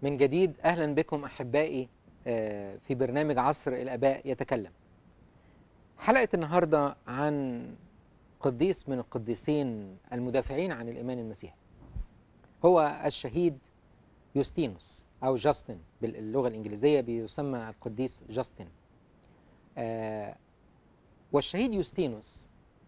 من جديد أهلا بكم أحبائي في برنامج عصر الآباء يتكلم. حلقة النهاردة عن قديس من القديسين المدافعين عن الإيمان المسيحي، هو الشهيد يوستينوس أو جاستن باللغة الإنجليزية، بيسمى القديس جاستن. والشهيد يوستينوس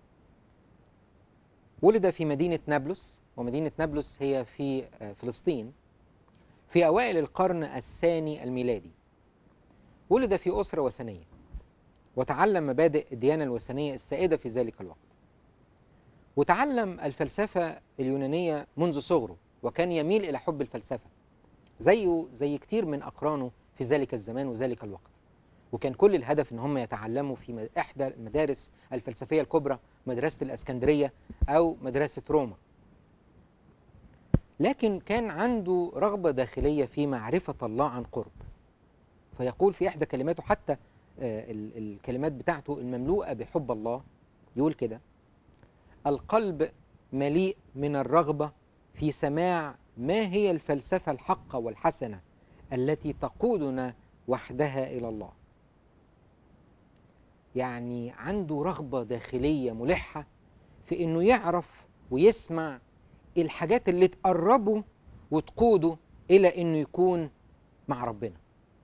ولد في مدينة نابلس، ومدينة نابلس هي في فلسطين، في أوائل القرن الثاني الميلادي. ولد في أسرة وثنية، وتعلم مبادئ الديانة الوثنية السائدة في ذلك الوقت، وتعلم الفلسفة اليونانية منذ صغره، وكان يميل إلى حب الفلسفة زيه زي كتير من أقرانه في ذلك الزمان وذلك الوقت. وكان كل الهدف إن هم يتعلموا في إحدى المدارس الفلسفية الكبرى، مدرسة الإسكندرية أو مدرسة روما. لكن كان عنده رغبة داخلية في معرفة الله عن قرب، فيقول في إحدى كلماته، حتى الكلمات بتاعته المملوءة بحب الله، يقول كده: القلب مليء من الرغبة في سماع ما هي الفلسفة الحقة والحسنة التي تقودنا وحدها إلى الله. يعني عنده رغبة داخلية ملحة في إنه يعرف ويسمع الحاجات اللي تقربه وتقوده إلى إنه يكون مع ربنا.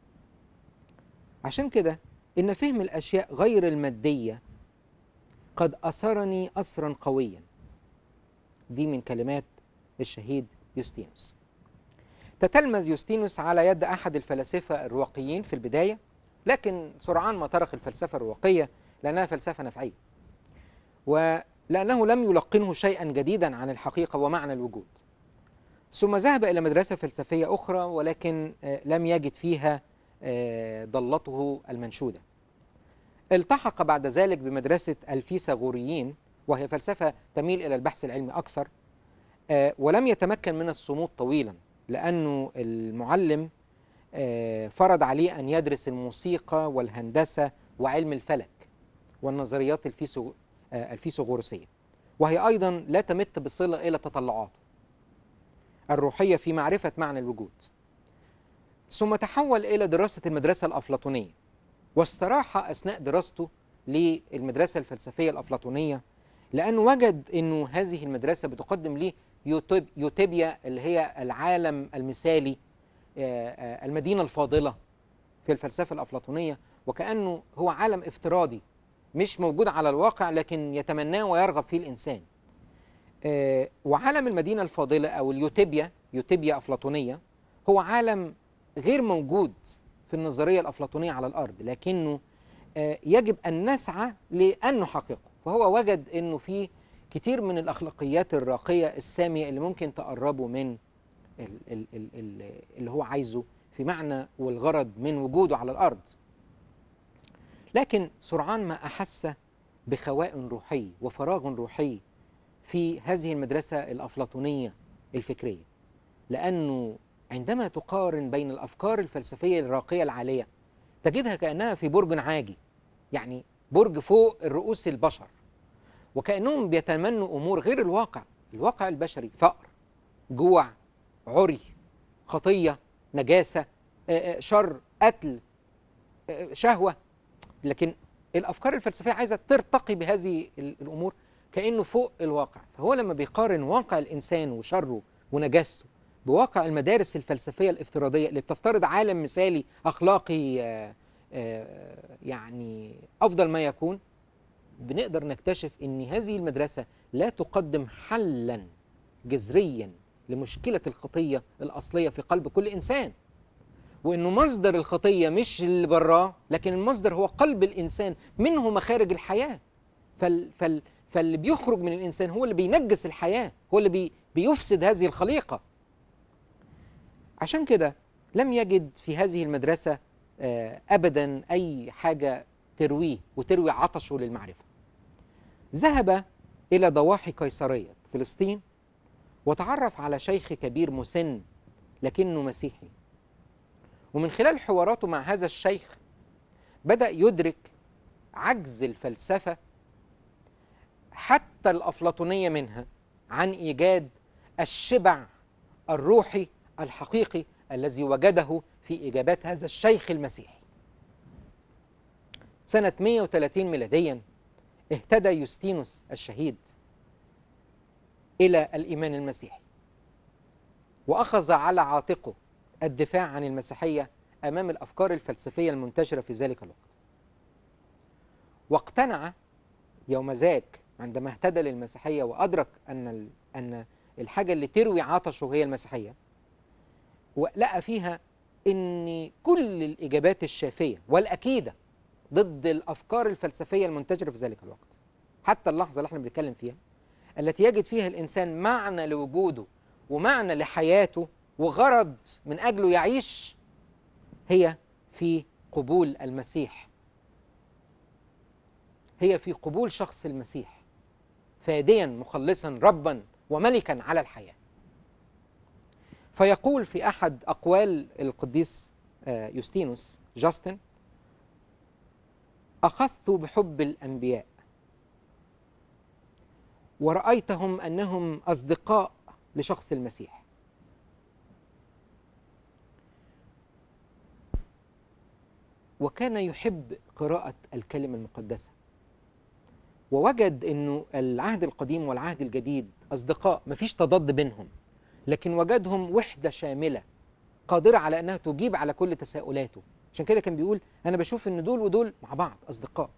عشان كده إن فهم الأشياء غير المادية قد أثرني أثرا قويا. دي من كلمات الشهيد يوستينوس. تتلمذ يوستينوس على يد أحد الفلاسفة الرواقيين في البداية، لكن سرعان ما ترك الفلسفة الرواقية لأنها فلسفة نفعية، ولأنه لم يلقنه شيئا جديدا عن الحقيقة ومعنى الوجود. ثم ذهب إلى مدرسة فلسفية أخرى، ولكن لم يجد فيها ضالته المنشودة. التحق بعد ذلك بمدرسة الفيثاغوريين، وهي فلسفة تميل إلى البحث العلمي أكثر، ولم يتمكن من الصمود طويلا، لأنه المعلم فرض عليه أن يدرس الموسيقى والهندسة وعلم الفلك والنظريات الفيثاغورسية، وهي أيضا لا تمت بصلة إلى تطلعاته الروحية في معرفة معنى الوجود. ثم تحول إلى دراسة المدرسة الأفلاطونية، واستراح أثناء دراسته للمدرسة الفلسفية الأفلاطونية، لأنه وجد أنه هذه المدرسة بتقدم ليه يوتوبيا، اللي هي العالم المثالي، المدينة الفاضلة في الفلسفة الأفلاطونية، وكأنه هو عالم افتراضي مش موجود على الواقع، لكن يتمناه ويرغب فيه الإنسان. وعالم المدينة الفاضلة أو يوتوبيا أفلاطونية هو عالم غير موجود في النظرية الأفلاطونية على الأرض، لكنه يجب أن نسعى لأن نحققه. فهو وجد أنه في كتير من الأخلاقيات الراقية السامية اللي ممكن تقربه من اللي هو عايزه في معنى والغرض من وجوده على الأرض. لكن سرعان ما أحس بخواء روحي وفراغ روحي في هذه المدرسة الأفلاطونية الفكرية، لأنه عندما تقارن بين الأفكار الفلسفية الراقية العالية تجدها كأنها في برج عاجي، يعني برج فوق الرؤوس البشر، وكأنهم بيتمنوا أمور غير الواقع البشري: فقر، جوع، عري، خطية، نجاسة، شر، قتل، شهوة. لكن الأفكار الفلسفية عايزة ترتقي بهذه الأمور كأنه فوق الواقع. فهو لما بيقارن واقع الإنسان وشره ونجاسته بواقع المدارس الفلسفية الافتراضية اللي بتفترض عالم مثالي أخلاقي يعني أفضل ما يكون، بنقدر نكتشف أن هذه المدرسة لا تقدم حلا جذريا لمشكلة الخطية الأصلية في قلب كل إنسان، وأنه مصدر الخطية مش اللي براه، لكن المصدر هو قلب الإنسان، منه مخارج الحياة. فاللي بيخرج من الإنسان هو اللي بينجس الحياة، هو اللي بيفسد هذه الخليقة. عشان كده لم يجد في هذه المدرسة أبدا أي حاجة ترويه وتروي عطشه للمعرفة. ذهب إلى ضواحي قيصرية فلسطين، وتعرف على شيخ كبير مسن لكنه مسيحي، ومن خلال حواراته مع هذا الشيخ بدأ يدرك عجز الفلسفة حتى الأفلاطونية منها عن إيجاد الشبع الروحي الحقيقي الذي وجده في إجابات هذا الشيخ المسيحي. سنة 130 ميلاديا اهتدى يوستينوس الشهيد إلى الإيمان المسيحي، وأخذ على عاتقه الدفاع عن المسيحية أمام الأفكار الفلسفية المنتشرة في ذلك الوقت. واقتنع يوم ذاك عندما اهتدى للمسيحية وأدرك أن الحاجة اللي تروي عطشه هي المسيحية، ولقى فيها أن كل الإجابات الشافية والأكيدة ضد الأفكار الفلسفية المنتشرة في ذلك الوقت، حتى اللحظة اللي احنا بنتكلم فيها، التي يجد فيها الإنسان معنى لوجوده ومعنى لحياته وغرض من أجله يعيش، هي في قبول المسيح، هي في قبول شخص المسيح فاديا مخلصا ربا وملكا على الحياة. فيقول في أحد أقوال القديس يوستينوس جاستن: أخذت بحب الأنبياء ورأيتهم أنهم أصدقاء لشخص المسيح، وكان يحب قراءة الكلمة المقدسة، ووجد أنه العهد القديم والعهد الجديد أصدقاء مفيش تضاد بينهم، لكن وجدهم وحدة شاملة قادرة على أنها تجيب على كل تساؤلاته. عشان كده كان بيقول أنا بشوف أن دول ودول مع بعض أصدقاء.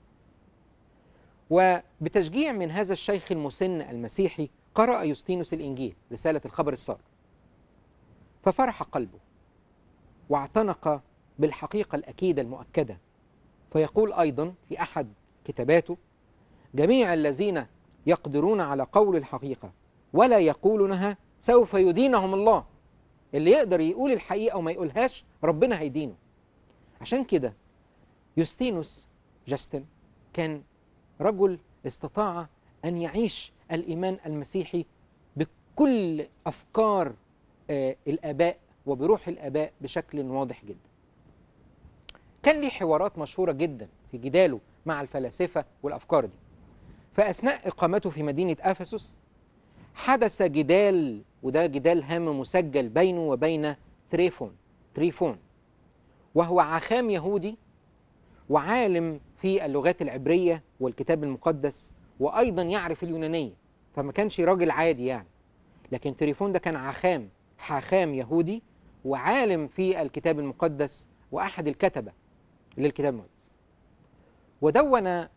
وبتشجيع من هذا الشيخ المسن المسيحي قرأ يوستينوس الإنجيل، رسالة الخبر السار، ففرح قلبه واعتنق بالحقيقة الأكيدة المؤكدة. فيقول أيضا في أحد كتاباته: جميع الذين يقدرون على قول الحقيقة ولا يقولونها سوف يدينهم الله. اللي يقدر يقول الحقيقة وما يقولهاش ربنا هيدينه. عشان كده يوستينوس جاستن كان رجل استطاع أن يعيش الإيمان المسيحي بكل أفكار الآباء وبروح الآباء بشكل واضح جدا. كان ليه حوارات مشهورة جدا في جداله مع الفلاسفة والأفكار دي. فأثناء إقامته في مدينة أفسس حدث جدال، وده جدال هام مسجل بينه وبين تريفون، وهو عخام يهودي وعالم في اللغات العبرية والكتاب المقدس، وأيضا يعرف اليونانية، فما كانش راجل عادي يعني. لكن تريفون ده كان حاخام يهودي وعالم في الكتاب المقدس وأحد الكتبة للكتاب المقدس. ودون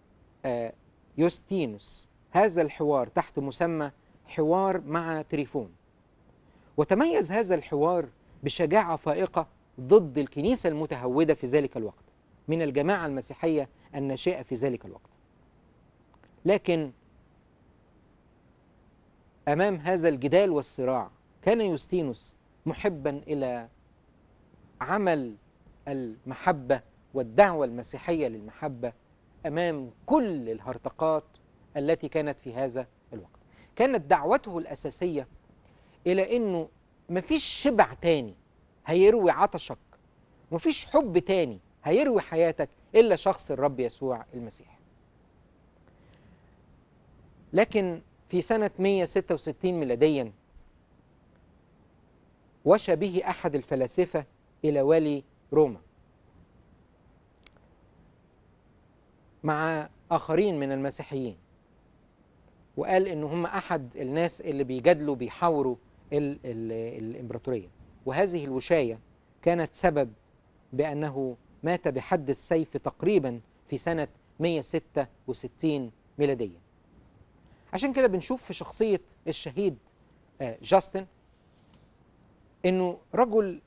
يوستينوس هذا الحوار تحت مسمى حوار مع تريفون، وتميز هذا الحوار بشجاعة فائقة ضد الكنيسة المتهودة في ذلك الوقت من الجماعة المسيحية الناشئة في ذلك الوقت. لكن أمام هذا الجدال والصراع كان يوستينوس محبا إلى عمل المحبة والدعوة المسيحية للمحبة أمام كل الهرطقات التي كانت في هذا الوقت. كانت دعوته الأساسية إلى أنه مفيش شبع تاني هيروي عطشك، مفيش حب تاني هيروي حياتك إلا شخص الرب يسوع المسيح. لكن في سنة 166 ميلاديا وشى به أحد الفلاسفة إلى والي روما مع آخرين من المسيحيين، وقال إن هم أحد الناس اللي بيجادلوا بيحاوروا الإمبراطورية، وهذه الوشاية كانت سبب بأنه مات بحد السيف تقريبا في سنة 166 ميلادية. عشان كده بنشوف في شخصية الشهيد جاستن إنه رجل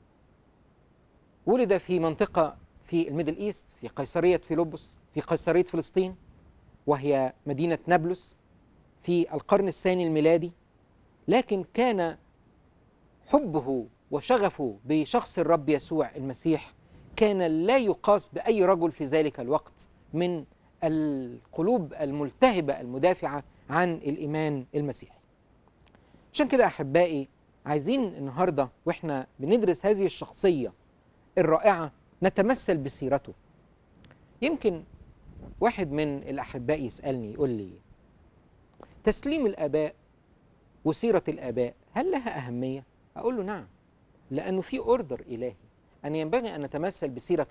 ولد في منطقة في الميدل إيست، في قيصرية فيلبس، في قيصرية فلسطين، وهي مدينة نابلس في القرن الثاني الميلادي. لكن كان حبه وشغفه بشخص الرب يسوع المسيح كان لا يقاس بأي رجل في ذلك الوقت من القلوب الملتهبة المدافعة عن الإيمان المسيحي. عشان كده أحبائي عايزين النهاردة وإحنا بندرس هذه الشخصية الرائعة نتمثل بسيرته. يمكن واحد من الأحباء يسألني يقول لي: تسليم الآباء وسيرة الآباء هل لها أهمية؟ أقول له نعم، لأنه في أوردر إلهي أن ينبغي أن نتمثل بسيرة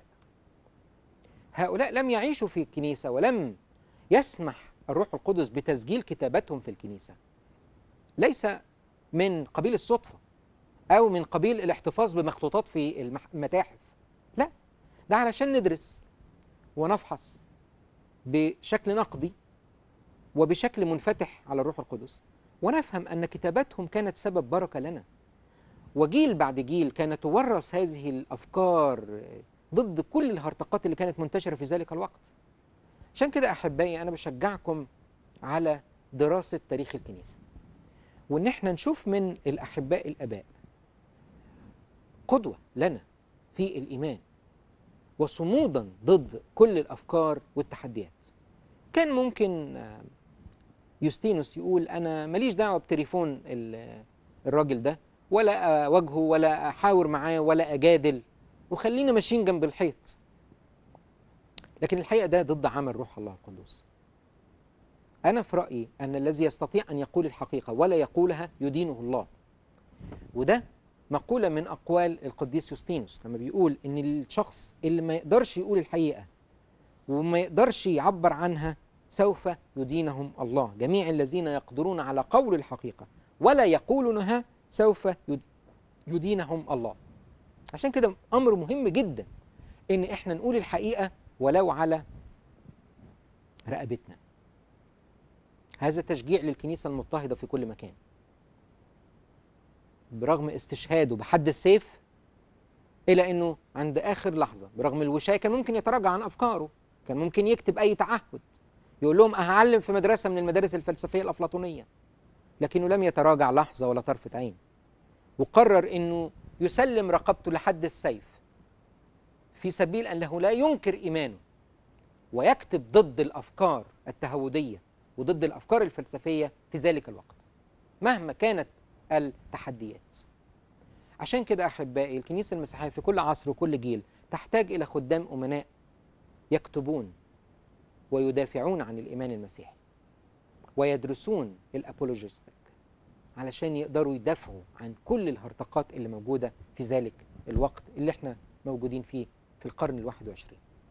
هؤلاء لم يعيشوا في الكنيسة، ولم يسمح الروح القدس بتسجيل كتاباتهم في الكنيسة. ليس من قبيل الصدفة أو من قبيل الاحتفاظ بمخطوطات في المتاحف، لا، ده علشان ندرس ونفحص بشكل نقدي وبشكل منفتح على الروح القدس، ونفهم أن كتاباتهم كانت سبب بركة لنا، وجيل بعد جيل كانت تورث هذه الأفكار ضد كل الهرطقات اللي كانت منتشرة في ذلك الوقت. عشان كده أحبائي أنا بشجعكم على دراسة تاريخ الكنيسة، وإن احنا نشوف من الأحباء الآباء قدوة لنا في الإيمان وصمودا ضد كل الأفكار والتحديات. كان ممكن يوستينوس يقول أنا ماليش دعوة بتليفون الراجل ده، ولا أواجهه ولا أحاور معاه ولا أجادل، وخلينا ماشيين جنب الحيط. لكن الحقيقة ده ضد عمل روح الله القدوس. أنا في رأيي أن الذي يستطيع أن يقول الحقيقة ولا يقولها يدينه الله. وده مقولة من أقوال القديس يوستينوس لما بيقول إن الشخص اللي ما يقدرش يقول الحقيقة وما يقدرش يعبر عنها سوف يدينهم الله. جميع الذين يقدرون على قول الحقيقة ولا يقولونها سوف يدينهم الله. عشان كده أمر مهم جدا إن إحنا نقول الحقيقة ولو على رقبتنا. هذا تشجيع للكنيسة المضطهدة في كل مكان، برغم استشهاده بحد السيف، إلى أنه عند آخر لحظة برغم الوشاية كان ممكن يتراجع عن أفكاره، كان ممكن يكتب أي تعهد يقول لهم أهعلم في مدرسة من المدارس الفلسفية الأفلاطونية، لكنه لم يتراجع لحظة ولا طرفة عين، وقرر أنه يسلم رقبته لحد السيف في سبيل أنه لا ينكر إيمانه، ويكتب ضد الأفكار التهودية وضد الأفكار الفلسفية في ذلك الوقت مهما كانت التحديات. عشان كده أحبائي الكنيسة المسيحية في كل عصر وكل جيل تحتاج إلى خدام أمناء يكتبون ويدافعون عن الإيمان المسيحي ويدرسون الأبولوجيستيك علشان يقدروا يدافعوا عن كل الهرطقات اللي موجودة في ذلك الوقت اللي احنا موجودين فيه في القرن ال21.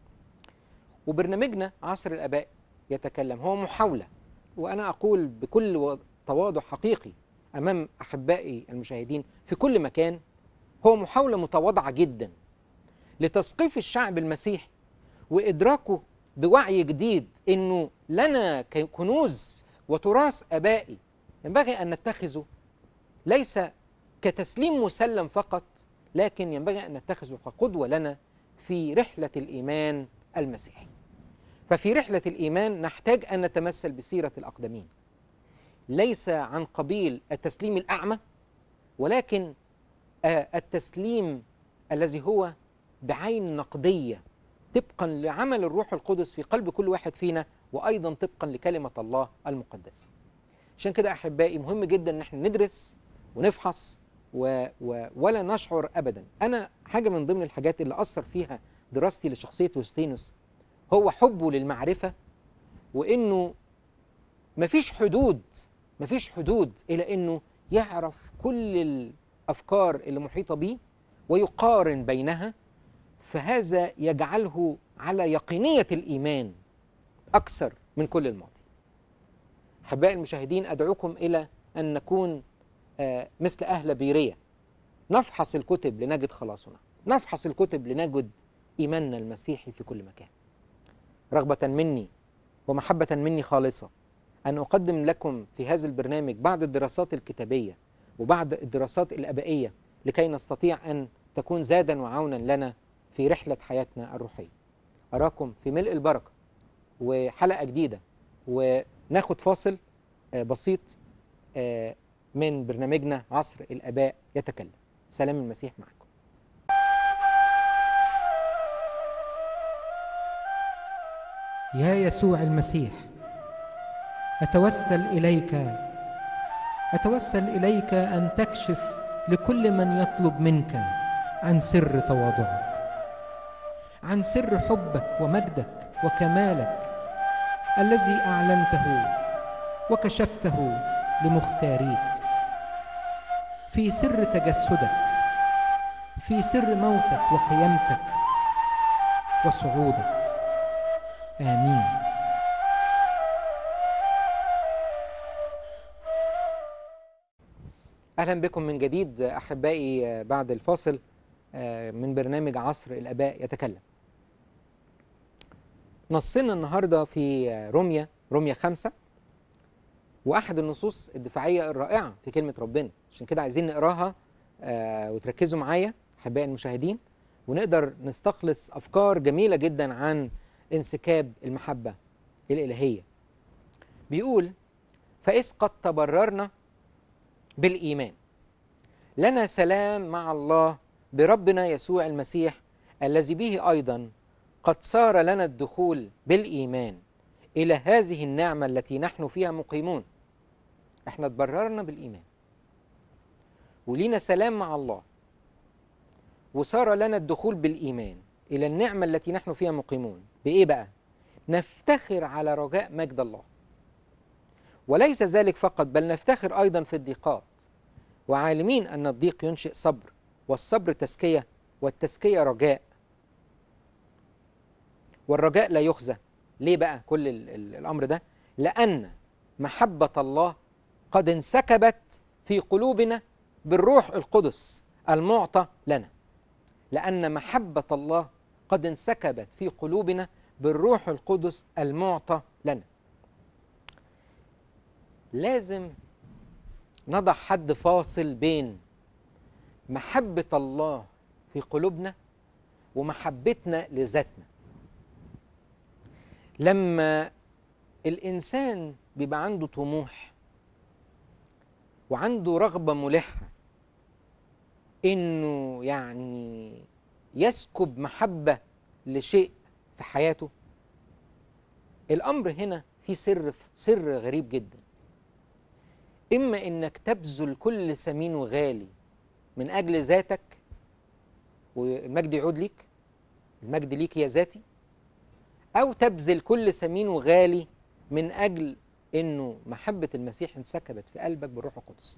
وبرنامجنا عصر الآباء يتكلم هو محاولة، وأنا أقول بكل تواضع حقيقي أمام أحبائي المشاهدين في كل مكان، هو محاولة متواضعة جدا لتثقيف الشعب المسيحي وإدراكه بوعي جديد إنه لنا كنوز وتراث آبائي ينبغي أن نتخذه ليس كتسليم مسلم فقط، لكن ينبغي أن نتخذه كقدوة لنا في رحلة الإيمان المسيحي. ففي رحلة الإيمان نحتاج أن نتمثل بسيرة الأقدمين، ليس عن قبيل التسليم الأعمى، ولكن التسليم الذي هو بعين نقدية طبقا لعمل الروح القدس في قلب كل واحد فينا، وأيضا طبقا لكلمة الله المقدسة. عشان كده أحبائي مهم جدا أن احنا ندرس ونفحص ولا نشعر أبدا. أنا حاجة من ضمن الحاجات اللي أثر فيها دراستي لشخصية يوستينوس هو حبه للمعرفة، وإنه مفيش حدود إلى إنه يعرف كل الأفكار اللي محيطة به ويقارن بينها، فهذا يجعله على يقينية الإيمان أكثر من كل الماضي. أحبائي المشاهدين أدعوكم إلى أن نكون مثل أهل بيرية، نفحص الكتب لنجد خلاصنا، نفحص الكتب لنجد إيماننا المسيحي في كل مكان. رغبة مني ومحبة مني خالصة أن أقدم لكم في هذا البرنامج بعض الدراسات الكتابية وبعض الدراسات الآبائية لكي نستطيع أن تكون زادا وعونا لنا في رحلة حياتنا الروحية. أراكم في ملء البركة وحلقة جديدة، وناخد فاصل بسيط من برنامجنا عصر الآباء يتكلم. سلام المسيح معكم. يا يسوع المسيح، أتوسل إليك أن تكشف لكل من يطلب منك عن سر تواضعك، عن سر حبك ومجدك وكمالك الذي أعلنته وكشفته لمختاريك، في سر تجسدك في سر موتك وقيامتك وصعودك. آمين. أهلا بكم من جديد أحبائي بعد الفاصل من برنامج عصر الآباء يتكلم. نصنا النهاردة في رمية 5، وأحد النصوص الدفاعية الرائعة في كلمة ربنا، عشان كده عايزين نقراها وتركزوا معايا أحبائي المشاهدين، ونقدر نستخلص أفكار جميلة جدا عن انسكاب المحبة الإلهية. بيقول: فإذ قد تبررنا بالإيمان لنا سلام مع الله بربنا يسوع المسيح، الذي به أيضا قد صار لنا الدخول بالإيمان إلى هذه النعمة التي نحن فيها مقيمون. احنا تبررنا بالإيمان ولينا سلام مع الله، وصار لنا الدخول بالإيمان إلى النعمة التي نحن فيها مقيمون. بإيه بقى؟ نفتخر على رجاء مجد الله، وليس ذلك فقط، بل نفتخر أيضا في الضيقات، وعالمين أن الضيق ينشئ صبر، والصبر تزكية، والتزكية رجاء، والرجاء لا يخزى. ليه بقى كل الأمر ده؟ لأن محبة الله قد انسكبت في قلوبنا بالروح القدس المعطى لنا. لأن محبة الله قد انسكبت في قلوبنا بالروح القدس المعطى لنا. لازم نضع حد فاصل بين محبة الله في قلوبنا ومحبتنا لذاتنا. لما الإنسان بيبقى عنده طموح وعنده رغبة ملحة إنه يعني يسكب محبة لشيء في حياته، الأمر هنا في سر غريب جدا. إما إنك تبذل كل ثمين وغالي من أجل ذاتك، والمجد يعود ليك، المجد ليك يا ذاتي، أو تبذل كل ثمين وغالي من أجل إنه محبة المسيح انسكبت في قلبك بالروح القدس.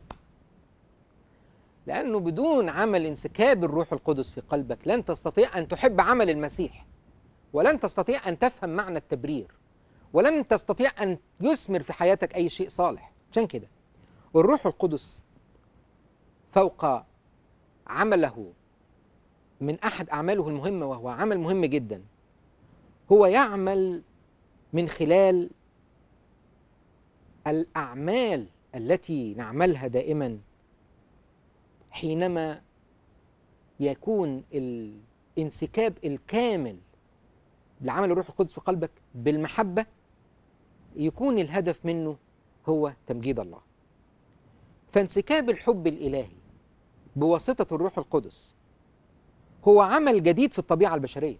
لأنه بدون عمل انسكاب الروح القدس في قلبك لن تستطيع أن تحب عمل المسيح، ولن تستطيع أن تفهم معنى التبرير، ولن تستطيع أن يثمر في حياتك أي شيء صالح. عشان كده الروح القدس فوق عمله من أحد أعماله المهمة، وهو عمل مهم جدا، هو يعمل من خلال الأعمال التي نعملها دائما حينما يكون الانسكاب الكامل لعمل الروح القدس في قلبك بالمحبة، يكون الهدف منه هو تمجيد الله. فانسكاب الحب الإلهي بواسطة الروح القدس هو عمل جديد في الطبيعة البشرية،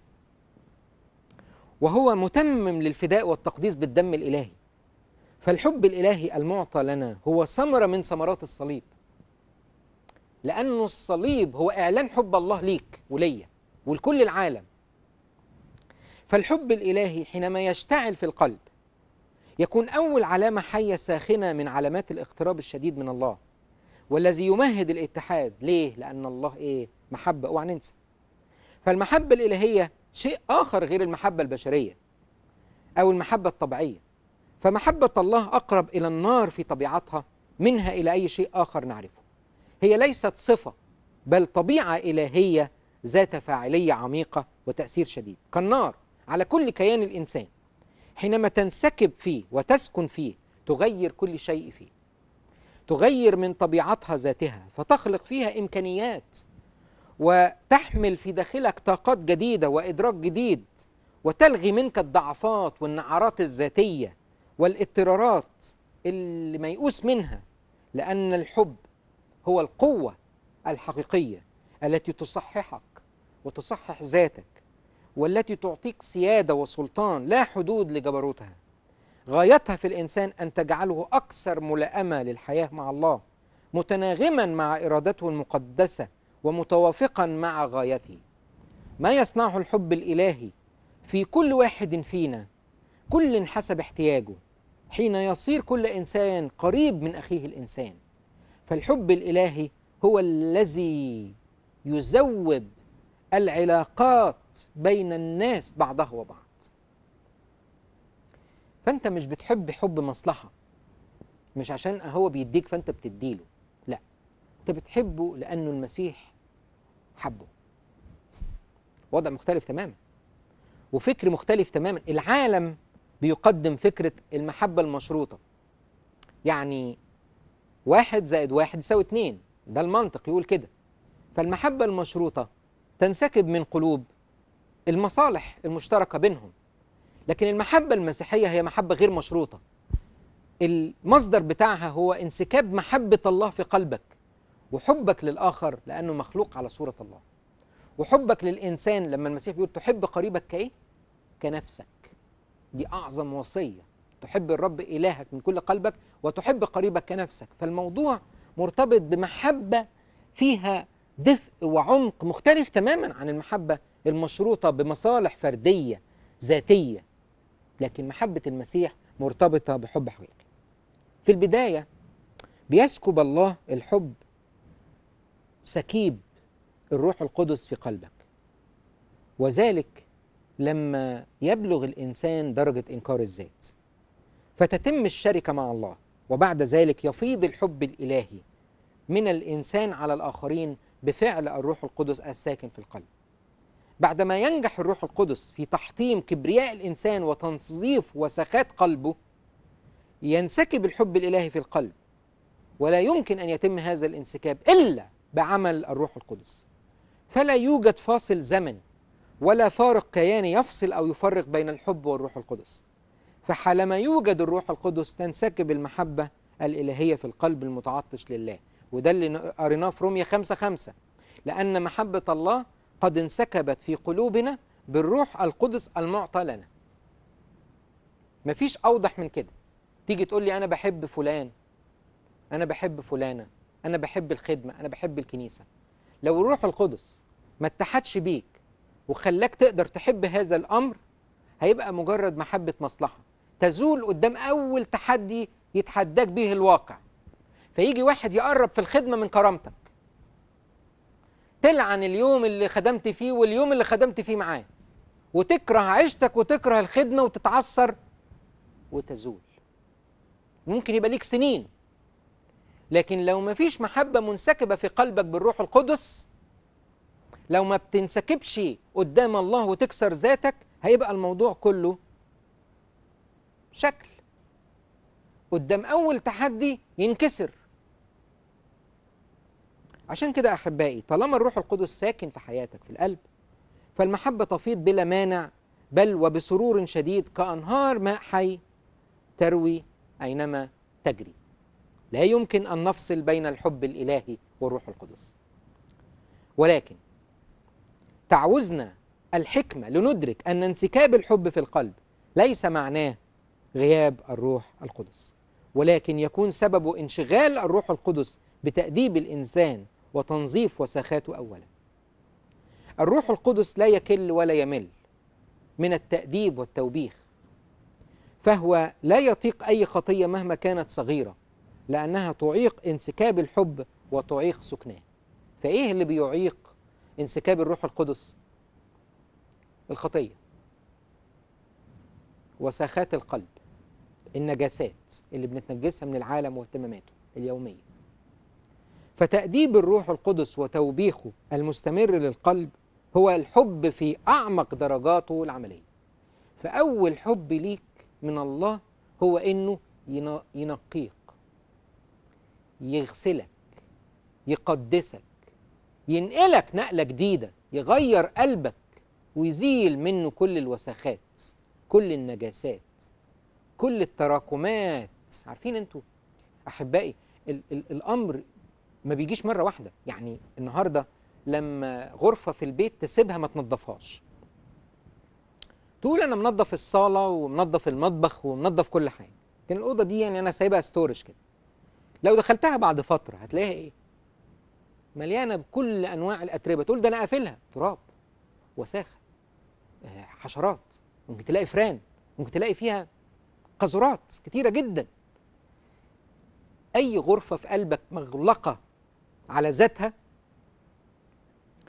وهو متمم للفداء والتقديس بالدم الإلهي. فالحب الإلهي المعطى لنا هو ثمرة من ثمرات الصليب، لأنه الصليب هو إعلان حب الله ليك وليا ولكل العالم. فالحب الإلهي حينما يشتعل في القلب يكون أول علامة حية ساخنة من علامات الاقتراب الشديد من الله، والذي يمهد الاتحاد. ليه؟ لأن الله محبة، اوعى ننسى. فالمحبة الإلهية شيء آخر غير المحبة البشرية أو المحبة الطبيعية. فمحبة الله أقرب إلى النار في طبيعتها منها إلى أي شيء آخر نعرفه. هي ليست صفة، بل طبيعة إلهية ذات فاعلية عميقة وتأثير شديد كالنار على كل كيان الإنسان. حينما تنسكب فيه وتسكن فيه تغير كل شيء فيه، تغير من طبيعتها ذاتها، فتخلق فيها إمكانيات، وتحمل في داخلك طاقات جديدة وإدراك جديد، وتلغي منك الضعفات والنعرات الذاتية والاضطرارات اللي ميؤوس منها. لأن الحب هو القوة الحقيقية التي تصححك وتصحح ذاتك، والتي تعطيك سيادة وسلطان لا حدود لجبروتها. غايتها في الإنسان أن تجعله أكثر ملائمة للحياة مع الله، متناغما مع إرادته المقدسة ومتوافقا مع غايته. ما يصنعه الحب الإلهي في كل واحد فينا، كل حسب احتياجه، حين يصير كل إنسان قريب من أخيه الإنسان. فالحب الإلهي هو الذي يذوب العلاقات بين الناس بعضها وبعض. فأنت مش بتحب حب مصلحة، مش عشان هو بيديك فأنت بتديله، لا، أنت بتحبه لأنه المسيح حبه. وضع مختلف تماما وفكر مختلف تماما. العالم بيقدم فكرة المحبة المشروطة، يعني 1+1=2، ده المنطق يقول كده. فالمحبة المشروطة تنسكب من قلوب المصالح المشتركة بينهم، لكن المحبة المسيحية هي محبة غير مشروطة. المصدر بتاعها هو انسكاب محبة الله في قلبك، وحبك للآخر لأنه مخلوق على صورة الله، وحبك للإنسان لما المسيح بيقول تحب قريبك كإيه؟ كنفسك. دي أعظم وصية، تحب الرب إلهك من كل قلبك وتحب قريبك كنفسك. فالموضوع مرتبط بمحبة فيها دفء وعمق مختلف تماما عن المحبة المشروطة بمصالح فردية ذاتية، لكن محبة المسيح مرتبطة بحب حقيقي. في البداية بيسكب الله الحب سكيب الروح القدس في قلبك، وذلك لما يبلغ الإنسان درجة إنكار الذات فتتم الشركة مع الله، وبعد ذلك يفيض الحب الإلهي من الإنسان على الآخرين بفعل الروح القدس الساكن في القلب. بعدما ينجح الروح القدس في تحطيم كبرياء الإنسان وتنظيف وسخات قلبه، ينسكب الحب الإلهي في القلب، ولا يمكن أن يتم هذا الانسكاب إلا بعمل الروح القدس. فلا يوجد فاصل زمني ولا فارق كياني يفصل أو يفرق بين الحب والروح القدس. فحالما يوجد الروح القدس تنسكب المحبة الإلهية في القلب المتعطش لله، وده اللي قريناه في رومية 5:5، لأن محبة الله قد انسكبت في قلوبنا بالروح القدس المعطى لنا. مفيش أوضح من كده. تيجي تقول لي أنا بحب فلان، أنا بحب فلانة، أنا بحب الخدمة، أنا بحب الكنيسة. لو الروح القدس ما اتحدش بيك وخلاك تقدر تحب هذا الأمر، هيبقى مجرد محبة مصلحة تزول قدام أول تحدي يتحداك به الواقع. فيجي واحد يقرب في الخدمة من كرامتك، تلعن اليوم اللي خدمت فيه واليوم اللي خدمت فيه معاه، وتكره عيشتك وتكره الخدمة وتتعثر وتزول. ممكن يبقى ليك سنين، لكن لو ما فيش محبة منسكبة في قلبك بالروح القدس، لو ما بتنسكبش قدام الله وتكسر ذاتك، هيبقى الموضوع كله شكل. قدام أول تحدي ينكسر. عشان كده أحبائي، طالما الروح القدس ساكن في حياتك في القلب، فالمحبة تفيض بلا مانع، بل وبسرور شديد كأنهار ماء حي تروي أينما تجري. لا يمكن أن نفصل بين الحب الإلهي والروح القدس. ولكن تعوزنا الحكمة لندرك أن انسكاب الحب في القلب ليس معناه غياب الروح القدس، ولكن يكون سببه انشغال الروح القدس بتأديب الإنسان وتنظيف وسخاته أولا. الروح القدس لا يكل ولا يمل من التأديب والتوبيخ، فهو لا يطيق أي خطية مهما كانت صغيرة، لأنها تعيق انسكاب الحب وتعيق سكناه. فإيه اللي بيعيق انسكاب الروح القدس؟ الخطية وسخات القلب، النجاسات اللي بنتنجسها من العالم واهتماماته اليومية. فتأديب الروح القدس وتوبيخه المستمر للقلب هو الحب في أعمق درجاته العملية. فأول حب ليك من الله هو إنه ينقيك، يغسلك، يقدسك، ينقلك نقلة جديدة، يغير قلبك ويزيل منه كل الوسخات، كل النجاسات، كل التراكمات. عارفين انتوا أحبائي الأمر ما بيجيش مرة واحدة. يعني النهاردة لما غرفة في البيت تسيبها ما تنظفهاش، تقول أنا منظف الصالة ومنظف المطبخ ومنظف كل حاجة، لكن الأوضة دي يعني أنا سايبها ستورج كده. لو دخلتها بعد فترة هتلاقيها إيه؟ مليانة بكل أنواع الأتربة. تقول ده أنا قافلها، تراب، وساخة، حشرات، ممكن تلاقي فران، ممكن تلاقي فيها قذرات كتيرة جدا. أي غرفة في قلبك مغلقة على ذاتها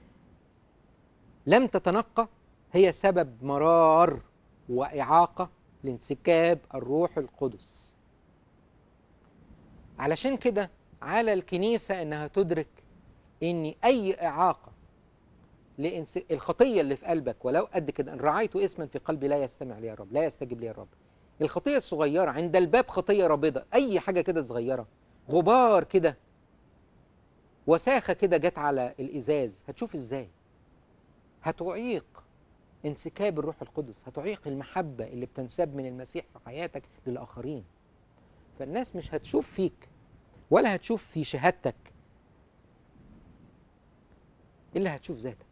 لم تتنقى هي سبب مرار وإعاقة لانسكاب الروح القدس. علشان كده على الكنيسة إنها تدرك إن أي إعاقة الخطية اللي في قلبك ولو قد كده، إن رعيت اسما في قلبي لا يستمع لي يا رب، لا يستجيب لي يا رب. الخطية الصغيرة عند الباب خطية رابضة، أي حاجة كده صغيرة، غبار كده، وساخة كده جت على الإزاز، هتشوف إزاي؟ هتعيق انسكاب الروح القدس، هتعيق المحبة اللي بتنساب من المسيح في حياتك للآخرين. فالناس مش هتشوف فيك ولا هتشوف في شهادتك، إلا هتشوف ذاتك.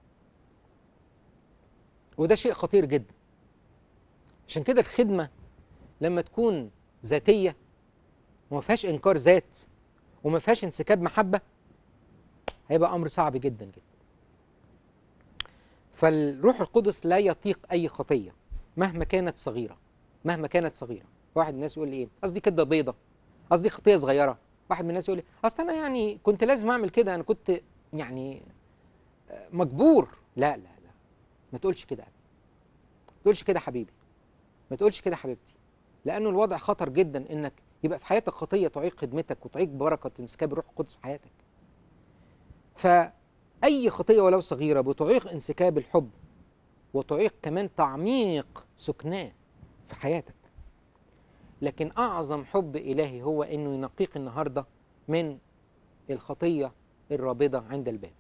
وده شيء خطير جدا. عشان كده الخدمة لما تكون ذاتية وما فيهاش إنكار ذات وما فيهاش انسكاب محبة، هيبقى أمر صعب جدا جدا. فالروح القدس لا يطيق أي خطية مهما كانت صغيرة، مهما كانت صغيرة. واحد من الناس يقول لي إيه؟ قصدي كده بيضة، قصدي خطية صغيرة. واحد من الناس يقول لي أصل أنا يعني كنت لازم أعمل كده، أنا كنت يعني مجبور. لا لا لا، ما تقولش كده، ما تقولش كده حبيبي، ما تقولش كده حبيبتي، لأنه الوضع خطر جدا إنك يبقى في حياتك خطية تعيق خدمتك وتعيق بركة انسكاب الروح القدس في حياتك. فأي خطية ولو صغيرة بتعيق انسكاب الحب وتعيق كمان تعميق سكناه في حياتك. لكن أعظم حب إلهي هو إنه ينقيك النهاردة من الخطية الرابضة عند الباب.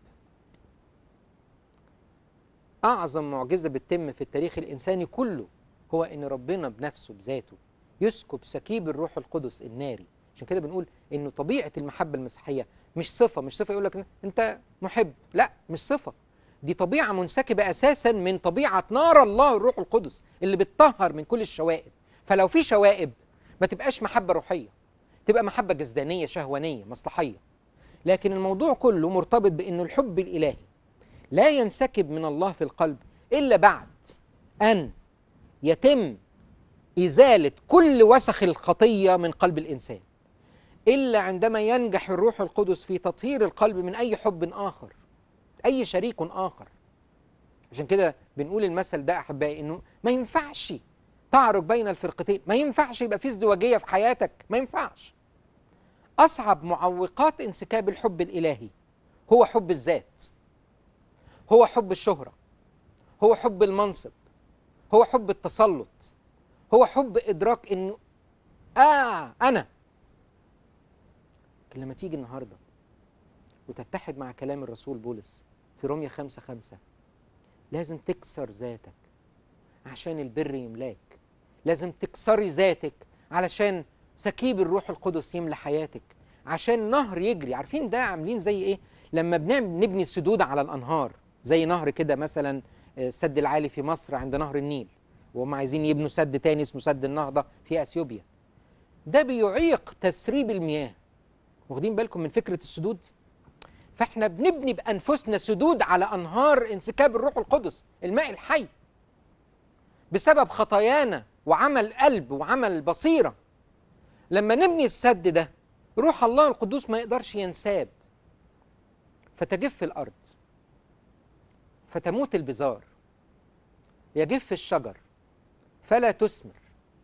أعظم معجزة بتتم في التاريخ الإنساني كله هو إن ربنا بنفسه بذاته يسكب سكيب الروح القدس الناري. عشان كده بنقول إنه طبيعة المحبة المسيحية مش صفة، مش صفة يقول لك أنت محب، لا مش صفة، دي طبيعة منسكبة أساسا من طبيعة نار الله الروح القدس اللي بتطهر من كل الشوائب. فلو في شوائب ما تبقاش محبة روحية، تبقى محبة جسدانية شهوانية مصلحية. لكن الموضوع كله مرتبط بأنه الحب الإلهي لا ينسكب من الله في القلب إلا بعد أن يتم إزالة كل وسخ الخطية من قلب الإنسان، إلا عندما ينجح الروح القدس في تطهير القلب من أي حب آخر، أي شريك آخر. عشان كده بنقول المثل ده أحبائي، إنه ما ينفعش تعرج بين الفرقتين، ما ينفعش يبقى في ازدواجية في حياتك، ما ينفعش. أصعب معوقات انسكاب الحب الإلهي هو حب الذات، هو حب الشهرة، هو حب المنصب، هو حب التسلط، هو حب إدراك إنه أنا. لما تيجي النهاردة وتتحد مع كلام الرسول بولس في رومية 5:5، لازم تكسر ذاتك عشان البر يملاك، لازم تكسري ذاتك علشان سكيب الروح القدس يملى حياتك، عشان نهر يجري. عارفين ده عاملين زي إيه؟ لما بنبني السدود على الأنهار، زي نهر كده مثلا السد العالي في مصر عند نهر النيل، وهم عايزين يبنوا سد تاني اسمه سد النهضة في أثيوبيا. ده بيعيق تسريب المياه. واخدين بالكم من فكرة السدود؟ فاحنا بنبني بأنفسنا سدود على أنهار انسكاب الروح القدس الماء الحي بسبب خطايانا وعمل قلب وعمل بصيرة. لما نبني السد ده روح الله القدوس ما يقدرش ينساب، فتجف الأرض، فتموت البذار، يجف الشجر فلا تثمر.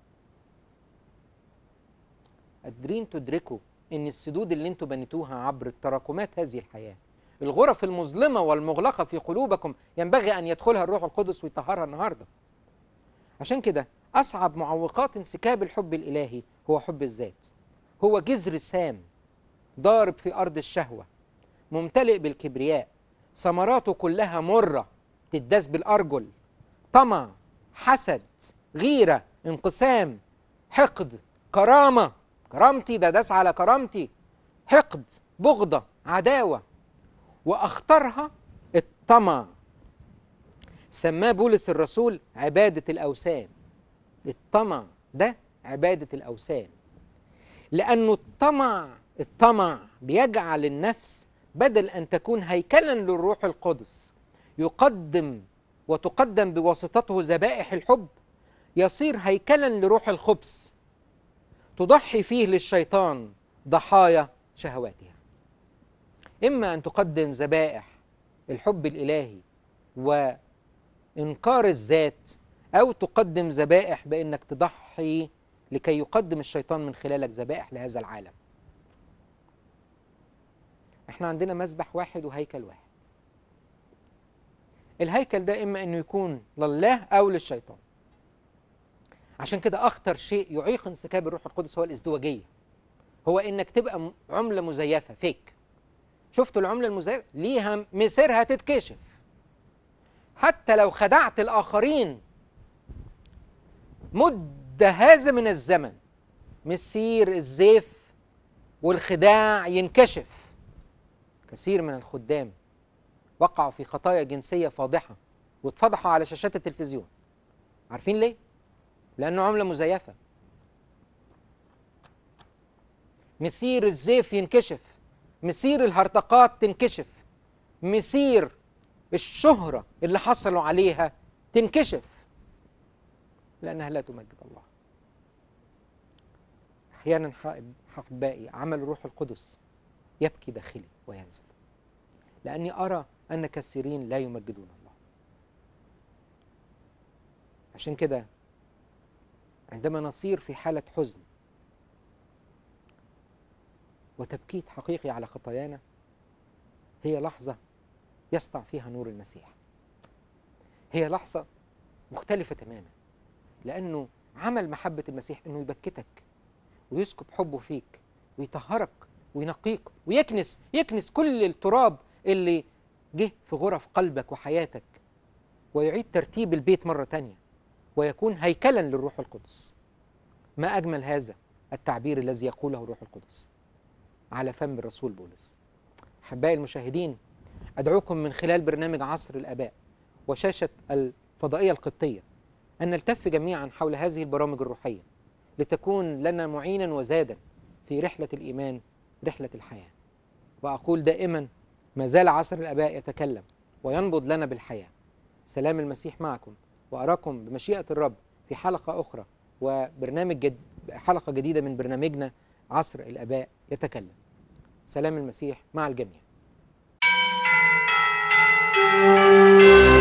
قادرين تدركوا ان السدود اللي انتوا بنيتوها عبر التراكمات هذه الحياة، الغرف المظلمة والمغلقة في قلوبكم، ينبغي ان يدخلها الروح القدس ويطهرها النهاردة. عشان كده اصعب معوقات انسكاب الحب الالهي هو حب الذات. هو جذر سام ضارب في ارض الشهوة، ممتلئ بالكبرياء، ثمراته كلها مرة تداس بالارجل، طمع، حسد، غيرة، انقسام، حقد، كرامتي ده داس على كرامتي، حقد، بغضة، عداوة، وأخطرها الطمع. سماه بولس الرسول عبادة الأوثان. الطمع ده عبادة الأوثان، لأنه الطمع بيجعل النفس بدل أن تكون هيكلا للروح القدس يقدم وتقدم بواسطته ذبائح الحب، يصير هيكلا لروح الخبث تضحي فيه للشيطان ضحايا شهواتها. إما أن تقدم ذبائح الحب الإلهي وإنكار الذات، أو تقدم ذبائح بأنك تضحي لكي يقدم الشيطان من خلالك ذبائح لهذا العالم. احنا عندنا مذبح واحد وهيكل واحد. الهيكل ده إما أنه يكون لله أو للشيطان. عشان كده أخطر شيء يعيق انسكاب الروح القدس هو الازدواجية، هو إنك تبقى عملة مزيفة، فيك. شفتوا العملة المزيفة؟ ليها مسيرها تتكشف. حتى لو خدعت الآخرين مدة هذا من الزمن، مسير الزيف والخداع ينكشف. كثير من الخدام وقعوا في خطايا جنسية فاضحة واتفضحوا على شاشات التلفزيون. عارفين ليه؟ لأنه عملة مزيفة. مسير الزيف ينكشف، مسير الهرطقات تنكشف، مسير الشهرة اللي حصلوا عليها تنكشف، لأنها لا تمجد الله. أحيانا أحبائي عمل الروح القدس يبكي داخلي وينزل، لأني أرى أن كثيرين لا يمجدون الله. عشان كده عندما نصير في حالة حزن وتبكيت حقيقي على خطايانا، هي لحظة يسطع فيها نور المسيح. هي لحظة مختلفة تماما، لأنه عمل محبة المسيح أنه يبكتك ويسكب حبه فيك ويطهرك وينقيك ويكنس كل التراب اللي جه في غرف قلبك وحياتك، ويعيد ترتيب البيت مرة تانية ويكون هيكلا للروح القدس. ما أجمل هذا التعبير الذي يقوله الروح القدس على فم الرسول بولس. أحبائي المشاهدين، أدعوكم من خلال برنامج عصر الآباء وشاشة الفضائية القبطية أن نلتف جميعا حول هذه البرامج الروحية لتكون لنا معينا وزادا في رحلة الإيمان، رحلة الحياة. وأقول دائما: ما زال عصر الآباء يتكلم وينبض لنا بالحياة. سلام المسيح معكم، وأراكم بمشيئة الرب في حلقة أخرى وبرنامج حلقة جديدة من برنامجنا عصر الآباء يتكلم. سلام المسيح مع الجميع.